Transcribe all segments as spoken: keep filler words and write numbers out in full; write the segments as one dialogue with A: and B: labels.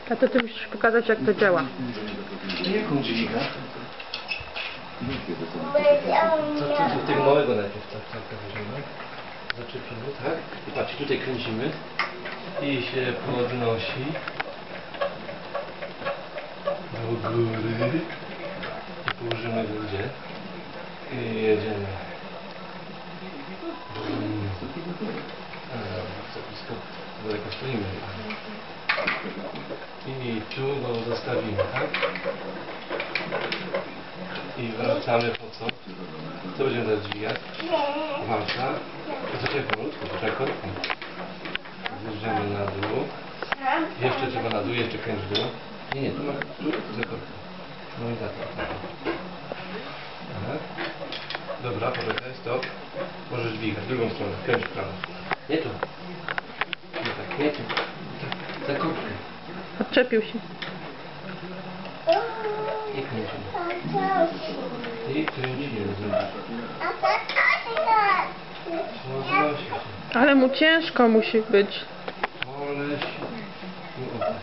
A: A to ty musisz pokazać, jak to działa.
B: Jaką dźwiga? To, to, to tego małego najpierw tak, tak, weźmiemy. Zaczepimy, tak? I patrz, tutaj kręcimy. I się podnosi. Do góry. I położymy go gdzie? I jedziemy. A, za blisko, daleko stoimy. I tu go zostawimy, tak? I wracamy po co? Co będziemy teraz dźwigać? Walca. Poczekaj powolutku, poczekaj. Zjeżdżamy na dół. Jeszcze trzeba na dół, jeszcze kręć w dół. Nie, nie, tu ma, tu, za korką. No i za to, tak. Tak. Dobra, poczekaj, stop. Możesz dźwigać, w drugą stronę, kręć w prawo. Nie tu. Nie tak, nie tu. Tak, za korkę.
A: Odczepił się.
B: I kręcimy. I kręcimy. Roznosi się.
A: Ale mu ciężko musi być.
B: Ale się. No, o,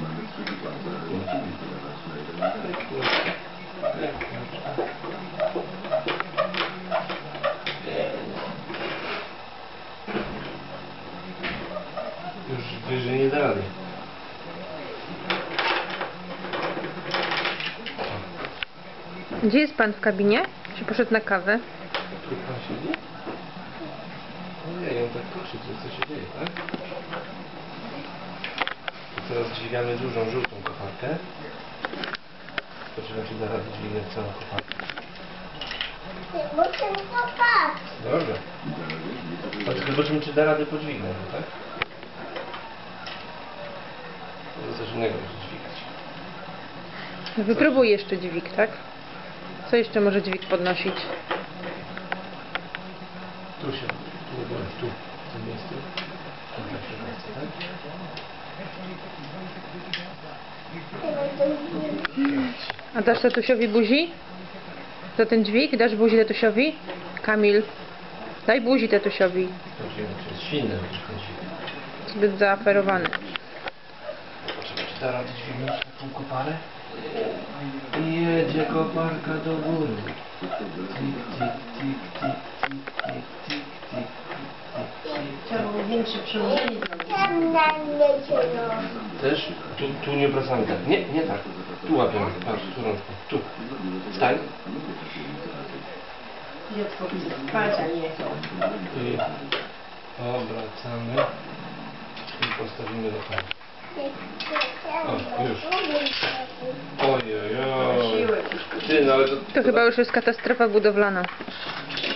B: już wyżej nie da rady.
A: Gdzie jest pan w kabinie? Czy poszedł na kawę?
B: Tu pan siedzi? Ojej, on tak prosi, co się dzieje, tak? To teraz dźwigamy dużą, żółtą koparkę. Zobaczymy, czy da radę dźwignąć całą koparkę. Dobrze. Zobaczymy, czy da radę podźwignąć, tak? To jest coś innego niż dźwigać.
A: Wypróbuj jeszcze dźwig, tak? Co jeszcze może dźwig podnosić?
B: Tu się, tu, tu, w tym miejscu. Tu tak się wraca, tak?
A: A dasz tatusiowi buzi? Za ten dźwig? Dasz buzi tatusiowi? Kamil, daj buzi tatusiowi.
B: Sprawdzimy, czy jest silny ten dźwig.
A: Zbyt zaaferowany.
B: Zobaczymy, czy da radę dźwignąć taką koparę. I jedzie koparka do góry. Tik, tik, tik, tik, tik, tik, tik, tik, tik.
C: Trzeba było większe przełożenie zrobić.
B: Też? Tu, tu nie obracamy tak. Nie, nie tak. Tu łapiemy. Patrz, tu rączką. Tu. Stań.
C: Dziecko palca nie
B: I obracamy. I postawimy do końca. O, już. Ojej, ojej. Ty, no ale to...
A: To chyba już jest katastrofa budowlana.